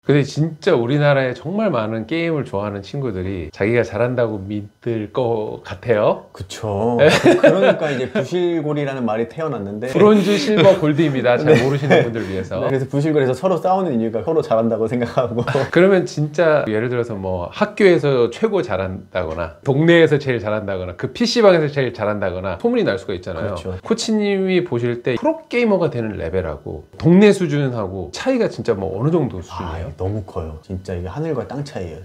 근데 진짜 우리나라에 정말 많은 게임을 좋아하는 친구들이 자기가 잘한다고 믿을 것 같아요. 그쵸. 그러니까 이제 부실골이라는 말이 태어났는데 브론즈, 실버, 골드입니다. 잘 모르시는 분들 위해서. 그래서 부실골에서 서로 싸우는 이유가 서로 잘한다고 생각하고 그러면 진짜 예를 들어서 뭐 학교에서 최고 잘한다거나 동네에서 제일 잘한다거나 그 PC방에서 제일 잘한다거나 소문이 날 수가 있잖아요. 그렇죠. 코치님이 보실 때 프로게이머가 되는 레벨하고 동네 수준하고 차이가 진짜 뭐 어느 정도 수준이에요? 너무 커요. 진짜 이게 하늘과 땅 차이예요.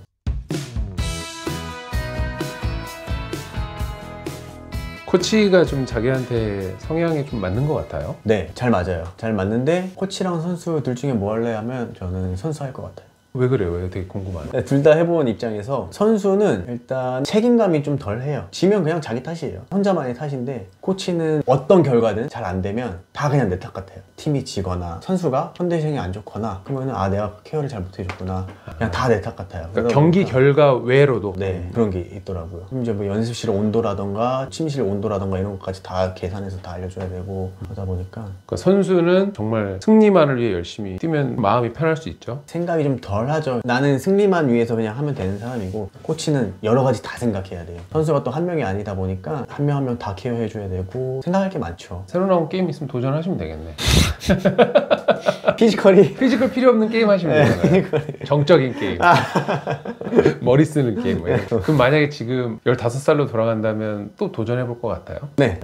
코치가 좀 자기한테 성향이 좀 맞는 것 같아요. 네, 잘 맞아요. 잘 맞는데 코치랑 선수 둘 중에 뭐 할래 하면 저는 선수 할 것 같아요. 왜 그래요? 왜 되게 궁금하네. 둘 다 해본 입장에서 선수는 일단 책임감이 좀 덜해요. 지면 그냥 자기 탓이에요. 혼자만의 탓인데 코치는 어떤 결과든 잘 안 되면 다 그냥 내 탓 같아요. 팀이 지거나 선수가 컨디션이 안 좋거나 그러면 아 내가 케어를 잘 못해줬구나 그냥 다 내 탓 같아요. 그러니까 경기 결과 외로도 네 그런 게 있더라고요. 심지어 뭐 연습실 온도라던가 침실 온도라던가 이런 것까지 다 계산해서 다 알려줘야 되고 하다 보니까 그러니까 선수는 정말 승리만을 위해 열심히 뛰면 마음이 편할 수 있죠. 생각이 좀 덜 하죠. 나는 승리만 위해서 그냥 하면 되는 사람이고 코치는 여러 가지 다 생각해야 돼요. 선수가 또 한 명이 아니다 보니까 한 명 한 명 다 케어해줘야 되고 생각할 게 많죠. 새로 나온 게임 있으면 도전하시면 되겠네. 피지컬 필요 없는 게임 하시면 되잖아요. 정적인 게임. 머리 쓰는 게임. 그럼 만약에 지금 15살로 돌아간다면 또 도전해볼 것 같아요? 네.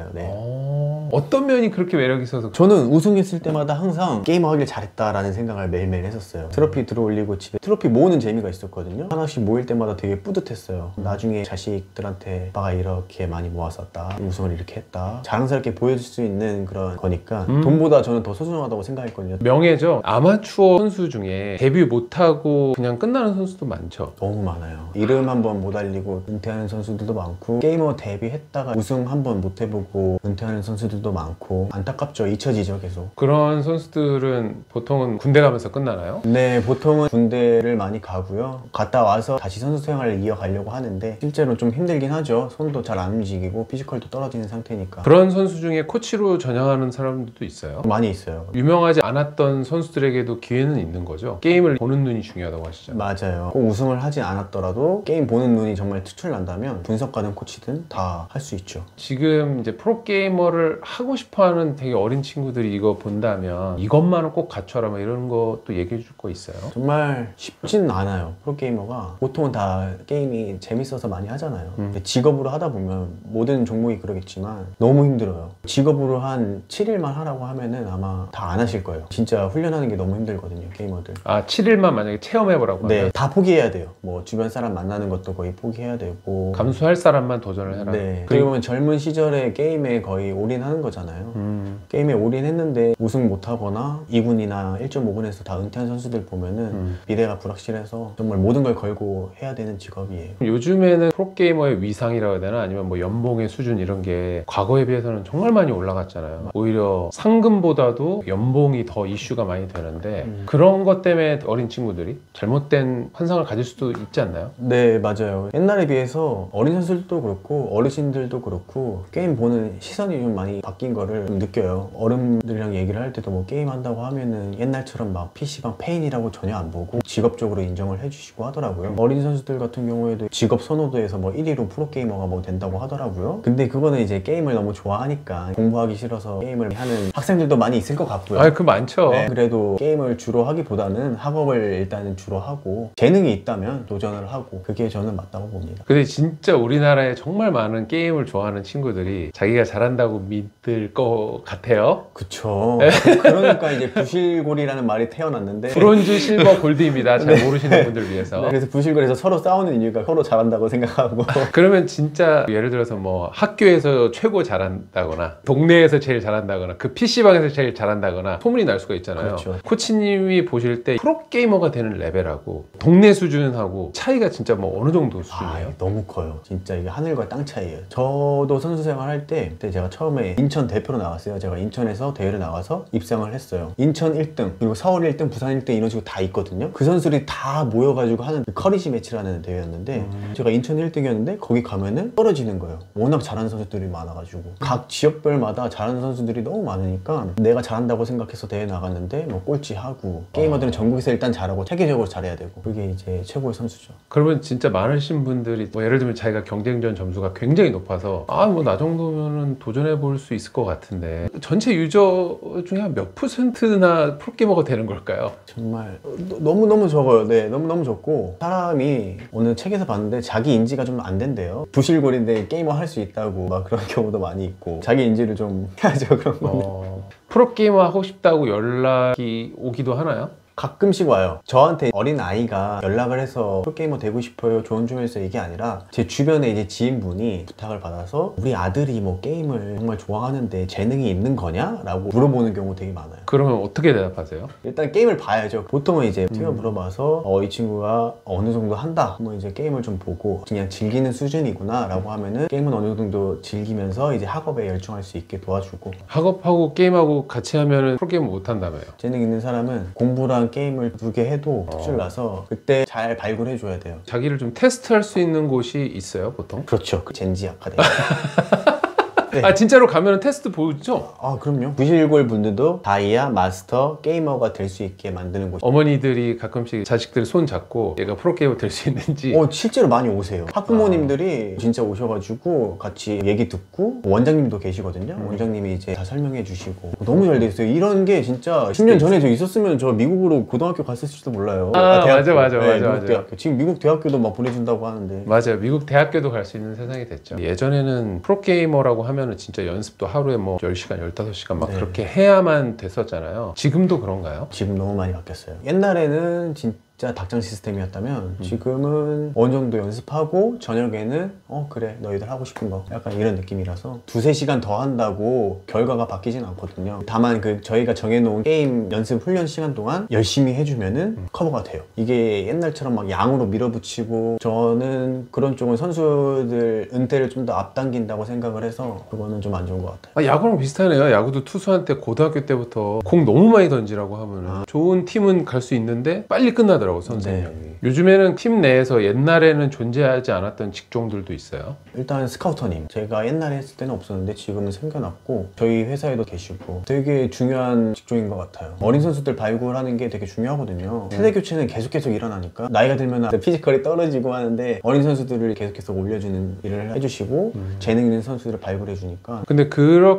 어떤 면이 그렇게 매력 있어서? 저는 우승했을 때마다 항상 게이머 하길 잘했다라는 생각을 매일매일 했었어요. 트로피 들어올리고 집에 트로피 모으는 재미가 있었거든요. 하나씩 모일 때마다 되게 뿌듯했어요. 나중에 자식들한테 아빠가 이렇게 많이 모았었다, 우승을 이렇게 했다, 자랑스럽게 보여줄 수 있는 그런 거니까 돈보다 저는 더 소중하다고 생각했거든요. 명예죠. 아마추어 선수 중에 데뷔 못하고 그냥 끝나는 선수도 많죠. 너무 많아요. 이름 한번 못 알리고 은퇴하는 선수들도 많고 게이머 데뷔했다가 우승 한번 못 해보고 은퇴하는 선수들도 많고 안타깝죠. 잊혀지죠 계속. 그런 선수들은 보통은 군대 가면서 끝나나요? 네, 보통은 군대를 많이 가고요. 갔다 와서 다시 선수 생활을 이어가려고 하는데 실제로 좀 힘들긴 하죠. 손도 잘 안 움직이고 피지컬도 떨어지는 상태니까. 그런 선수 중에 코치로 전향하는 사람들도 있어요. 많이 있어요. 유명하지 않았던 선수들에게도 기회는 있는 거죠. 게임을 보는 눈이 중요하다고 하시잖아요. 맞아요. 꼭 우승을 하진 않았더라도 게임 보는 눈이 정말 특출난다면 분석가든 코치든 다 할 수 있죠. 지금 이제 프로게이머를 하고 싶어하는 되게 어린 친구들이 이거 본다면 이것만은 꼭 갖춰라 막 이런 것도 얘기해 줄 거 있어요? 정말 쉽진 않아요. 프로게이머가 보통은 다 게임이 재밌어서 많이 하잖아요. 근데 직업으로 하다 보면 모든 종목이 그러겠지만 너무 힘들어요. 직업으로 한 7일만 하라고 하면은 아마 다 안 하실 거예요. 진짜 훈련하는 게 너무 힘들거든요, 게이머들. 아, 7일만 만약에 체험해보라고 하면? 네, 다 포기해야 돼요. 뭐 주변 사람 만나는 것도 거의 포기해야 되고 감수할 사람만 도전을 해라. 네. 그리고 보면 젊은 시절에 게임에 거의 올인하는 거잖아요. 게임에 올인했는데 우승 못하거나 2군이나 1.5군에서 다 은퇴한 선수들 보면은 미래가 불확실해서 정말 모든 걸 걸고 해야 되는 직업이에요. 요즘에는 프로게이머의 위상이라고 해야 되나? 아니면 뭐 연봉의 수준 이런 게 과거에 비해서는 정말 많이 올라갔잖아요. 오히려 상금보다도 연봉이 더 이슈가 많이 되는데 그런 것 때문에 어린 친구들이 잘못된 환상을 가질 수도 있지 않나요? 네, 맞아요. 옛날에 비해서 어린 선수들도 그렇고 어르신들도 그렇고 게임 보는 시선이 좀 많이 바뀐 거를 좀 느껴요. 어른들이랑 얘기를 할 때도 뭐 게임 한다고 하면은 옛날처럼 막 PC방 페인이라고 전혀 안 보고 직업적으로 인정을 해주시고 하더라고요. 어린 선수들 같은 경우에도 직업 선호도에서 뭐 1위로 프로게이머가 뭐 된다고 하더라고요. 근데 그거는 이제 게임을 너무 좋아하니까 공부하기 싫어서 게임을 하는 학생들도 많이 있을 것 같고요. 아, 그 많죠. 네, 그래도 게임을 주로 하기보다는 학업을 일단은 주로 하고 재능이 있다면 도전을 하고 그게 저는 맞다고 봅니다. 근데 진짜 우리나라에 정말 많은 게임을 좋아하는 친구들이 자기가 잘한다고 믿을 것 같아요. 그쵸. 그러니까 이제 부실골이라는 말이 태어났는데 브론즈, 실버, 골드입니다. 잘 모르시는 분들 위해서. 네, 그래서 부실골에서 서로 싸우는 이유가 서로 잘한다고 생각하고 그러면 진짜 예를 들어서 뭐 학교에서 최고 잘한다거나 동네에서 제일 잘한다거나 그 PC방에서 제일 잘한다거나 소문이 날 수가 있잖아요. 그렇죠. 코치님이 보실 때 프로게이머가 되는 레벨하고 동네 수준하고 차이가 진짜 뭐 어느 정도 수준이에요? 너무 커요. 진짜 이게 하늘과 땅 차이예요. 저도 선수 생활 할 때 그때 제가 처음에 인천 대표로 나갔어요. 제가 제가 인천에서 대회를 나가서 입상을 했어요. 인천 1등, 그리고 서울 1등, 부산 1등 이런 식으로 다 있거든요. 그 선수들이 다 모여가지고 하는 커리지 매치라는 대회였는데 제가 인천 1등이었는데 거기 가면은 떨어지는 거예요. 워낙 잘하는 선수들이 많아가지고 각 지역별마다 잘하는 선수들이 너무 많으니까 내가 잘한다고 생각해서 대회 나갔는데 뭐 꼴찌하고 게이머들은 전국에서 일단 잘하고 세계적으로 잘해야 되고 그게 이제 최고의 선수죠. 그러면 진짜 많으신 분들이 뭐 예를 들면 자기가 경쟁전 점수가 굉장히 높아서 아 뭐 나 정도면은 도전해 볼 수 있을 것 같은데 전체 유저 중에 한 몇 %나 프로게이머가 되는 걸까요? 정말 너무너무 적어요. 네, 너무너무 적고 사람이 어느 책에서 봤는데 자기 인지가 좀 안 된대요. 부실골인데 게이머 할 수 있다고 막 그런 경우도 많이 있고 자기 인지를 좀 해야죠. 그런 거는. 프로게이머 하고 싶다고 연락이 오기도 하나요? 가끔씩 와요. 저한테 어린 아이가 연락을 해서 프로게이머 되고 싶어요 조언 좀 해주세요 이게 아니라 제 주변에 이제 지인분이 부탁을 받아서 우리 아들이 뭐 게임을 정말 좋아하는데 재능이 있는 거냐? 라고 물어보는 경우 되게 많아요. 그러면 어떻게 대답하세요? 일단 게임을 봐야죠. 보통은 이제 튀어 물어봐서 이 친구가 어느 정도 한다 뭐 이제 게임을 좀 보고 그냥 즐기는 수준이구나 라고 하면은 게임은 어느 정도 즐기면서 이제 학업에 열중할 수 있게 도와주고 학업하고 게임하고 같이 하면은 프로게이머 못 한다며요? 재능 있는 사람은 공부랑 게임을 두 개 해도 특출 나서 그때 잘 발굴해 줘야 돼요. 자기를 좀 테스트할 수 있는 곳이 있어요 보통? 그렇죠. 그 젠지 아카데미. 네. 아 진짜로 가면 테스트 보죠? 아 그럼요. 부실골 분들도 다이아, 마스터, 게이머가 될 수 있게 만드는 곳. 어머니들이 가끔씩 자식들 손 잡고 얘가 프로게이머 될 수 있는지 실제로 많이 오세요. 학부모님들이 진짜 오셔가지고 같이 얘기 듣고 원장님도 계시거든요. 원장님이 이제 다 설명해 주시고 너무 잘 돼 있어요. 이런 게 진짜 10년 전에 저 있었으면 저 미국으로 고등학교 갔을지도 몰라요. 대학교. 맞아. 미국 대학교. 지금 미국 대학교도 막 보내준다고 하는데. 맞아요. 미국 대학교도 갈 수 있는 세상이 됐죠. 예전에는 프로게이머라고 하면은 진짜 연습도 하루에 뭐 10시간, 15시간 막 네. 그렇게 해야만 됐었잖아요. 지금도 그런가요? 지금 너무 많이 바뀌었어요. 옛날에는 진짜 닭장 시스템이었다면 지금은 어느 정도 연습하고 저녁에는 그래 너희들 하고 싶은 거 약간 이런 느낌이라서 2-3시간 더 한다고 결과가 바뀌진 않거든요. 다만 그 저희가 정해놓은 게임 연습 훈련 시간 동안 열심히 해주면은 커버가 돼요. 이게 옛날처럼 막 양으로 밀어붙이고 저는 그런 쪽은 선수들 은퇴를 좀 더 앞당긴다고 생각을 해서 그거는 좀 안 좋은 것 같아요. 야구랑 비슷하네요. 야구도 투수한테 고등학교 때부터 공 너무 많이 던지라고 하면은 좋은 팀은 갈 수 있는데 빨리 끝나더라고 선생님이. 요즘에는 팀 내에서 옛날에는 존재하지 않았던 직종들도 있어요. 일단 스카우터님 제가 옛날에 했을 때는 없었는데 지금은 생겨났고 저희 회사에도 계시고 되게 중요한 직종인 것 같아요. 어린 선수들 발굴하는 게 되게 중요하거든요. 세대 교체는 계속 일어나니까 나이가 들면 피지컬이 떨어지고 하는데 어린 선수들을 계속해서 올려주는 일을 해주시고 재능 있는 선수들을 발굴해 주니까. 근데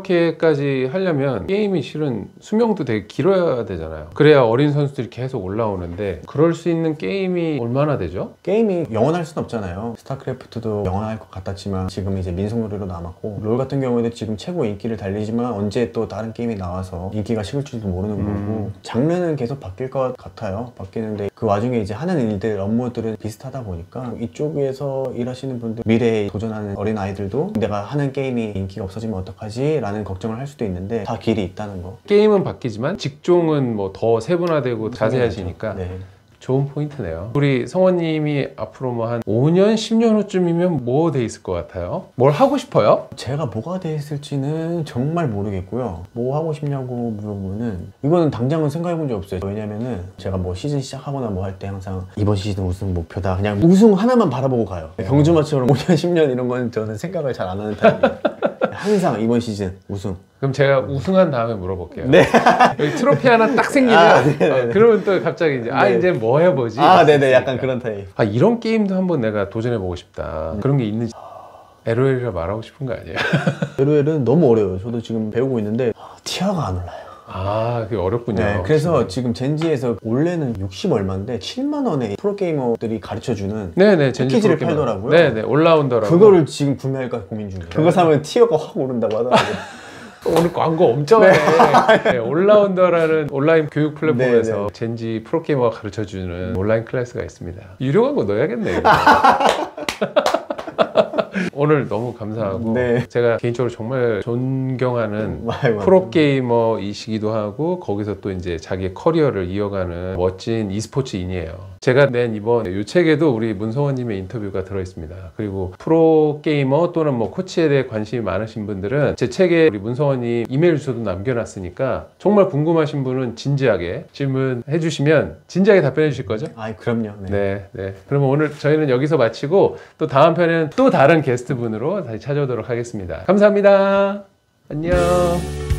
그렇게까지 하려면 게임이 실은 수명도 되게 길어야 되잖아요. 그래야 어린 선수들이 계속 올라오는데 그럴 수 있는 게임이 얼마나 되죠? 게임이 영원할 순 없잖아요. 스타크래프트도 영원할 것 같았지만 지금 이제 민속놀이로 남았고 롤 같은 경우에도 지금 최고 인기를 달리지만 언제 또 다른 게임이 나와서 인기가 식을지도 모르는 거고 장르는 계속 바뀔 것 같아요. 바뀌는데 그 와중에 이제 하는 일들 업무들은 비슷하다 보니까 이쪽에서 일하시는 분들 미래에 도전하는 어린 아이들도 내가 하는 게임이 인기가 없어지면 어떡하지? 라는 걱정을 할 수도 있는데 다 길이 있다는 거. 게임은 바뀌지만 직종은 뭐 더 세분화되고 자세해지니까 네. 좋은 포인트네요. 우리 성원님이 앞으로 뭐 한 5년, 10년 후쯤이면 뭐 돼 있을 것 같아요? 뭘 하고 싶어요? 제가 뭐가 돼 있을지는 정말 모르겠고요. 뭐 하고 싶냐고 물어보면은 이거는 당장은 생각해 본 적 없어요. 왜냐면은 제가 뭐 시즌 시작하거나 뭐 할 때 항상 이번 시즌 우승 목표다. 그냥 우승 하나만 바라보고 가요. 경주마처럼 5년, 10년 이런 건 저는 생각을 잘 안 하는 타입이에요. 항상 이번 시즌 우승. 그럼 제가 우승한 다음에 물어볼게요. 네. 여기 트로피 하나 딱 생기면 그러면 또 갑자기 이제 네. 이제 뭐 해보지? 네네. 약간 그런 타입. 이런 게임도 한번 내가 도전해보고 싶다. 그런 게 있는지 LOL이라 말하고 싶은 거 아니에요? LOL은 너무 어려워요. 저도 지금 배우고 있는데 티어가 안 올라요. 그게 어렵군요. 네, 그래서 지금 젠지에서 원래는 60 얼마인데 7만 원에 프로게이머들이 가르쳐주는 네네, 패키지를 팔더라고요. 네네, 올라운더라고. 그거를 지금 구매할까 고민 중이에요. 그거 사면 티어가 확 오른다고 하더라고요. 오늘 광고 엄청 하네. 네, 올라운더라는 온라인 교육 플랫폼에서 네네. 젠지 프로게이머가 가르쳐주는 온라인 클래스가 있습니다. 유료 광고 넣어야겠네. 이거. 오늘 너무 감사하고 네. 제가 개인적으로 정말 존경하는 맞아요. 프로게이머이시기도 하고 거기서 또 이제 자기의 커리어를 이어가는 멋진 e스포츠인이에요. 제가 낸 이번 이 책에도 우리 문성원님의 인터뷰가 들어있습니다. 그리고 프로게이머 또는 뭐 코치에 대해 관심이 많으신 분들은 제 책에 우리 문성원님 이메일 주소도 남겨놨으니까 정말 궁금하신 분은 진지하게 질문해 주시면 진지하게 답변해 주실 거죠? 아, 그럼요. 네. 네, 네. 그러면 오늘 저희는 여기서 마치고 또 다음 편에는 또 다른 게스트분으로 다시 찾아오도록 하겠습니다. 감사합니다. 안녕.